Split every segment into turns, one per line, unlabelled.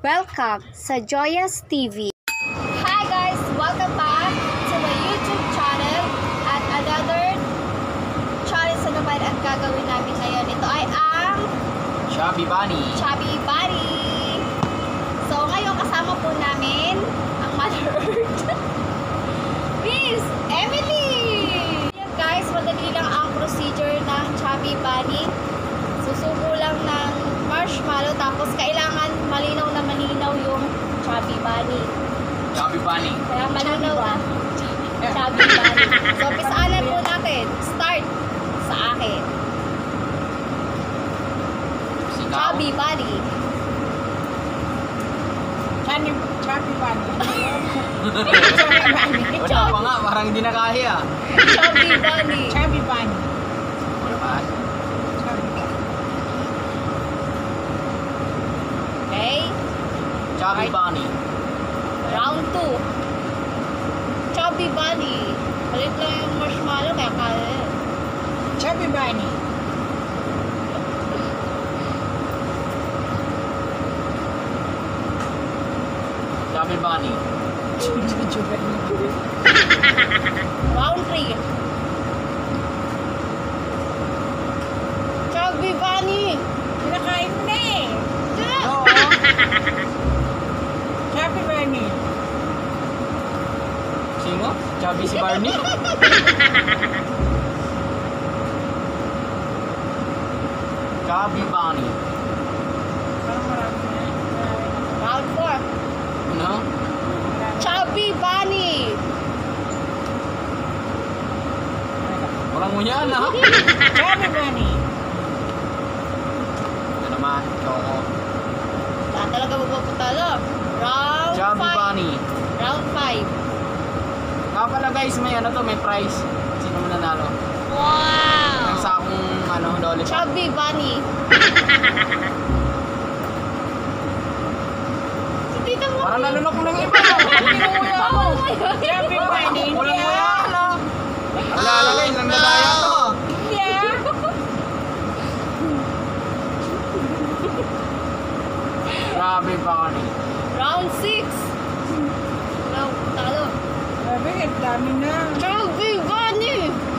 Welcome sa JOYA'S TV.
Hi guys! Welcome back to my YouTube channel at another challenge na naman ang gagawin namin ngayon. Ito ay ang
Chubby Bunny.
Chubby Bunny. So ngayon kasama po namin ang Mother Earth. Miss Emily! Yan guys, madali lang ang procedure ng Chubby Bunny. Susubo lang ng marshmallow tapos kailangan malinaw na malinaw yung Chubby Bunny.
Chubby Bunny.
Kaya malinaw na Chubby Bunny. So, pisaanan po natin. Start sa akin.
Sikaw.
Chubby Bunny.
Chubby Bunny.
Wala pa nga, parang hindi nakahiya.
Chubby Bunny.
Chubby Bunny.
Wala pa.
Okay.
Chubby Bunny.
Round 2. Chubby Bunny. Palit lang yung marshmallow kaya kaya.
Chubby Bunny.
Chubby Bunny.
Round 3. Chubby Bunny.
Kinakain mo na eh.
Oo.
Chubby Bunny.
Sino? Chubby si Barney? Chubby Bunny.
Parang marami na.
Round 4.
Ano?
Chubby Bunny.
Walang ngunyan ha?
Chubby Bunny.
Ito naman. Choco.
Wala talaga magpapatalo. Round
Chubby
5.
Bunny.
Round 5.
Nga pala guys, may ano to, may prize. Sino mo nanalo?
Wow!
Ang sakong ano, lollipop.
Chubby Bunny. Si Tita mo.
Parang nalunok mo ng iba. Pinuya ako.
Chubby Bunny.
Walang nguya ano? Wala lang lang nadaya to.
Yeah.
Chubby Bunny.
Round 6. Wala, talo.
Sabi, ang dami na.
Chubby Bunny.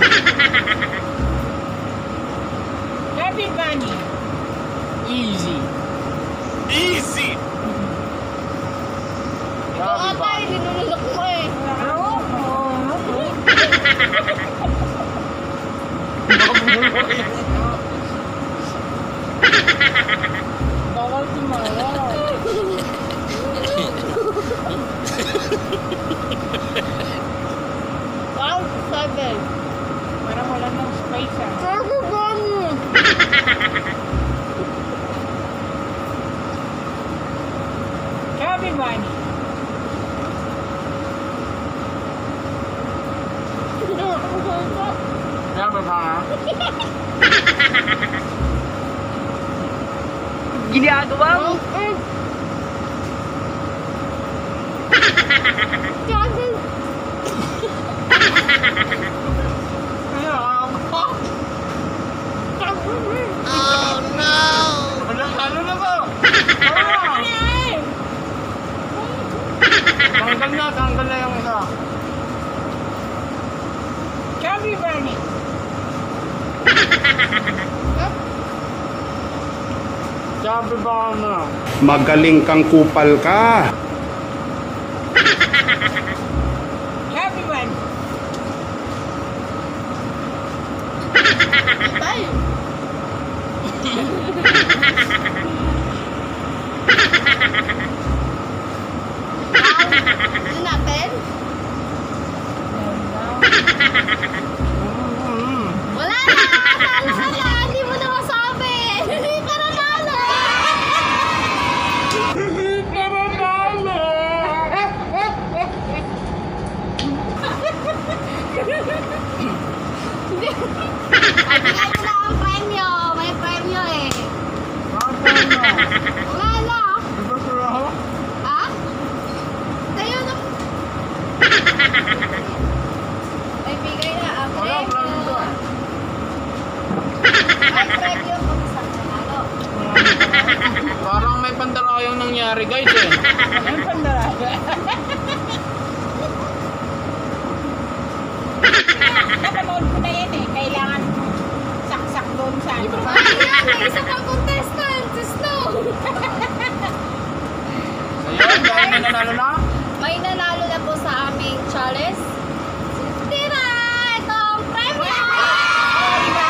Chubby Bunny.
Easy. Easy.
Ikaw
Chubby
ata,
Bunny.
linulunok mo eh.
Bawal tumawa.
Round 7.
Parang wala ng space ah.
Chubby Bunny.
Chubby Bunny.
Chubby Bunny.
Ginagawa mo?
Round 8. Chubby.
Kaya ako.
Chubby.
Ano na ba? Tanggal na yung isa.
Chubby Bunny.
Chubby Bunny.
Magaling kang kupal ka.
Chubby Bunny.
Tayo. Ano natin? Wala na! Talo ka na! Hindi mo na masabi! Hindi ka nanalo! Ay, bigay mo na ang premyo! May premyo eh! Wala na!
may pandarayang nangyari guys eh.
Ang pandaraga. Napanood ko na yan eh. Kailangan saksak doon sa ano.
Ayan, may isa pang contestant, si Snow.
So yun, dahil may nanalo na.
May nanalo na po sa aming challenge. Tira! Ito ang premyo!
Oh, diba?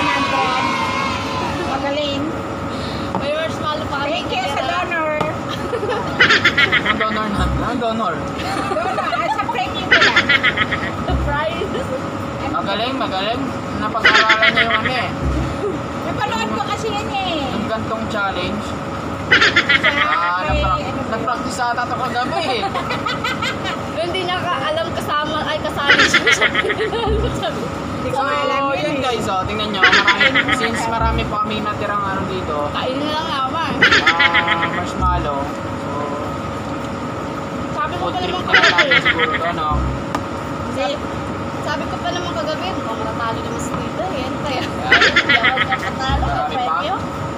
100. Magaling.
May marshmallow pa kami.
Thank you sa donor.
Ang donor na. Ang donor.
Donor, sa premium ko lang.
Surprise!
Magaling, magaling. Napag-aralan niya yung ano eh.
Napanood ko kasi yan eh.
Yung gantong challenge.
Sa may,
Nag-practice ata ito kagabi eh.
Hindi niya alam kasama, ay kasali siya sa pinanalo. Sabi.
hindi ko
So,
alam
yun
yun eh.
guys, oh, tingnan nyo. Since marami pa kami natirang ano dito,
Kainin na lang naman.
marshmallow. So,
Sabi ko
food
pa
trip
naman
na lang
kagabi.
natin siguro ito, no?
Sabi ko pa naman kagabi, mukhang matatalo naman sa dito. Yan, kaya.
Yan.
Hindi ako nakatalo.
Marami pa.
Premyo.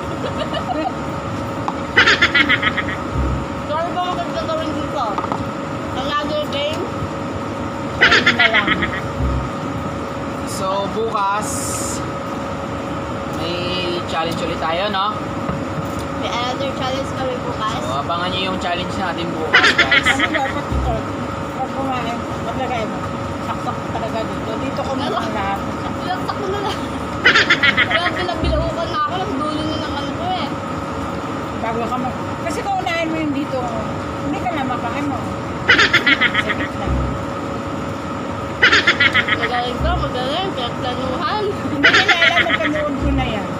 So, ano ba maganda gawin dito? Another game?
Kainin na lang.
So, bukas, may challenge ulit tayo, no?
May another challenge kami bukas.
So, abangan nyo yung challenge natin bukas, guys.
Ano dapat ito? Pag kumain, maglagay mo. Saksak talaga dito. Dito ko muna lahat.
Pinagtak ko na lang. Kaya pinabilaukan na ako. Nagdulo na ng ano ko eh.
Bago ka mag... Kasi kung unahin mo yung dito, hindi ka na makaano. Sakit na.
Magaling ka, magaling. Pinagplanuhan.
Hindi ko na alam, napanood ko na yan.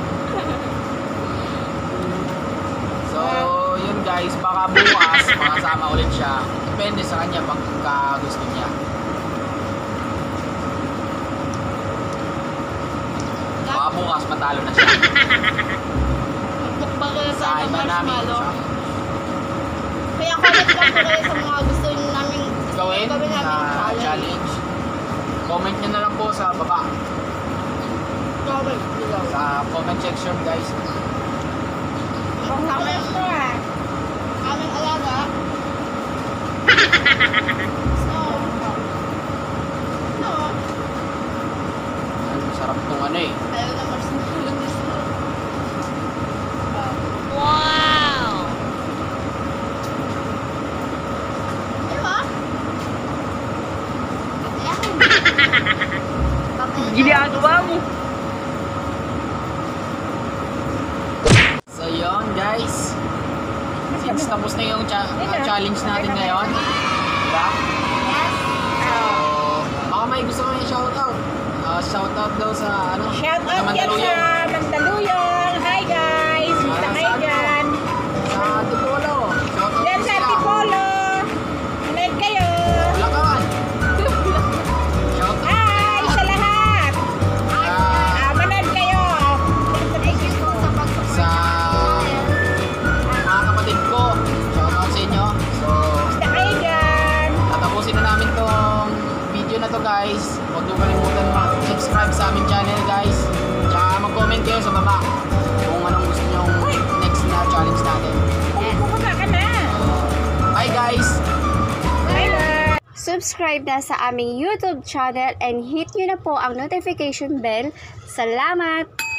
So, yun guys, baka bukas makasama ulit siya. Depende sa kanya pagka gusto niya. Baka bukas matalo na siya.
Magmukbang ka na sa
Sahin na namin
marshmallow.
siya.
Kaya comment lang po kayo sa mga gusto nyo namin
Gawin
namin
na
challenge.
challenge. Comment nyo na lang po sa baba.
Comment below.
Sa comment section guys.
Kasama
Comment
yung
ko ah.
aming alaga. So, no.
Sarap tong ano eh.
Ayaw na marshmallow gusto. Wow! Diba?
Ginagawa mo.
So yun guys. Since tapos na yung challenge natin ngayon. Diba?
Yes.
So, baka may gusto kong i-shoutout. Shoutout daw sa ano?
Shout out yan
Mandaluyong.
sa Mandaluyong. Hi guys! Basta kayo dyan.
Sa Antipolo. Shoutout
Yan
po
sa
sila.
Antipolo. Manood kayo.
Bulacan. Shoutout
Hi sa lahat. Manood kayo.
Thank you po sa pag-support
sa
namin.
mga kapatid ko. Shoutout sa inyo. So,
Basta kayo dyan.
tatapusin na namin tong video na to guys. Huwag niyo kalimutan mag-subscribe sa aming channel guys. Tsaka mag-comment kayo sa baba kung anong gusto nyong next na challenge natin.
Bumaba ka na.
Bye guys!
Bye-bye.
Subscribe na sa aming YouTube channel and hit nyo na po ang notification bell. Salamat!